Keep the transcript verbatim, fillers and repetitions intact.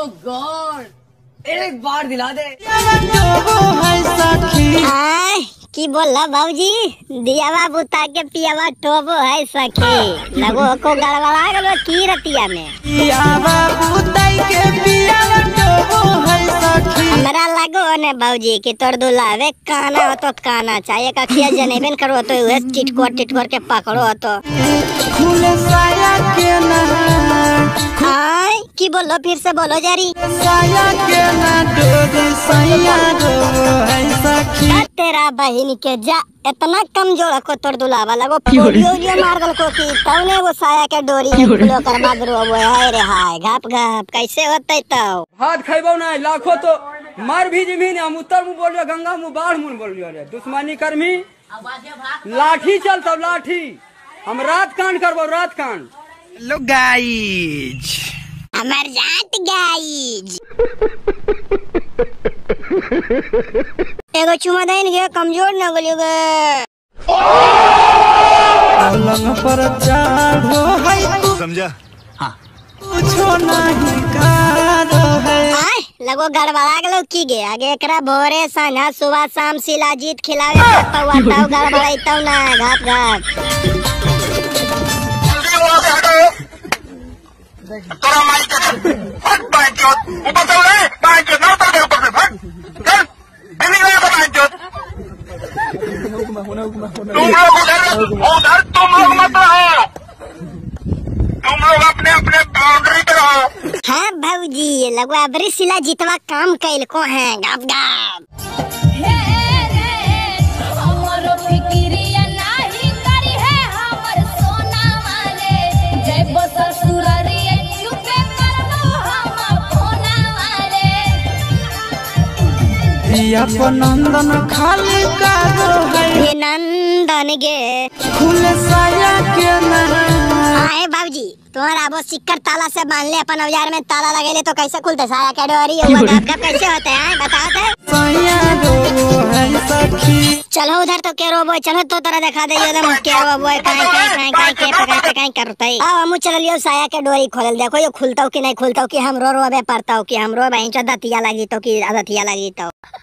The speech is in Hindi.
ओह गॉड, एक बार दिला दे। आय की बोला बाबूजी, दियावा बुता के पियावा टोबो है सखी, लगो को गड़बड़ा गलो की रतिया में। पियावा बुता के पियावा टोबो है सखी। हमरा लगो ने बाबूजी कि तोर दुलावे काना हो तो काना चाहिए, कखिया जनेबन करो तो उहे टिटकोर टिटकोर के पकड़ो तो खुले साया के ना। आय की बोलो, फिर से बोलो जारी। साया के ना डोरी सैया डोबो है सखी। तेरा बहिन के जा इतना कमजोर को तोड़ दुलावा लगो पोलियो जो मार गल को की तौने वो साया के डोरी खुलो कर बाद रो वो हाय रे हाय घाप घाप कैसे होतै तो भात खैबो ना लाखो तो मर भी जमीन। हम उत्तर मुंह बोलियो, गंगा मुंह बाढ़ मुंह बोलियो रे। दुश्मनी कर्मी लाठी चलतो लाठी। हम रात कांड करबो रात कांड। हेलो गाइज, हमर जात गाइज। एगो चुमा देन के कमजोर न गलियो गे। पलंग पर चढ़ो है तू समझा? हाँ कुछो नहीं करो है। आय लगो गड़बड़ा गलो की गे आगे एकरा भोरे साँझ सुबह शाम शिलाजीत खिलावे पौवा ताऊ गड़बड़ाई ताऊ ना घाप घाप। तोरा माइक के फट बाइक जो ऊपर से उड़े बाइक जो ना उतर ऊपर से फट चल बिल्ली गया तो बाइक जो तुम लोग उधर उधर तुम लोग मत रहो, तुम लोग अपने अपने बाउंड्री पे रहो। हाँ भाऊजी लगवा बरी शिला जीतवा काम कैल को है गाप गाप। नंदन खाली करो है नंदन गे खुले साया के ना। आए बाबूजी तुम्हारा वो सिक्कर ताला से बांध ले, अपन औजार में ताला लगे ले तो कैसे खुलते साया के डोरी हुआ गाप कैसे होते हैं बताओ तो। साया डोबो है सखी। चलो उधर तो के रोबो, चलो तो तरह दिखा दे एकदम के रोबो काई काई काई काई के पकाई पकाई करतई। आओ हम चल लियो साया के डोरी खोल देखो ये खुलताओ कि नहीं खुलताओ, कि हम रो रो बे पड़ताओ कि हम रो बहन चो दतिया लगी तो कि दतिया लगी तो।